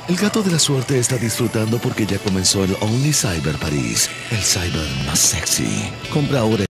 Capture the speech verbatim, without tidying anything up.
El gato de la suerte está disfrutando porque ya comenzó el Only Cyber París, el cyber más sexy. Compra ahora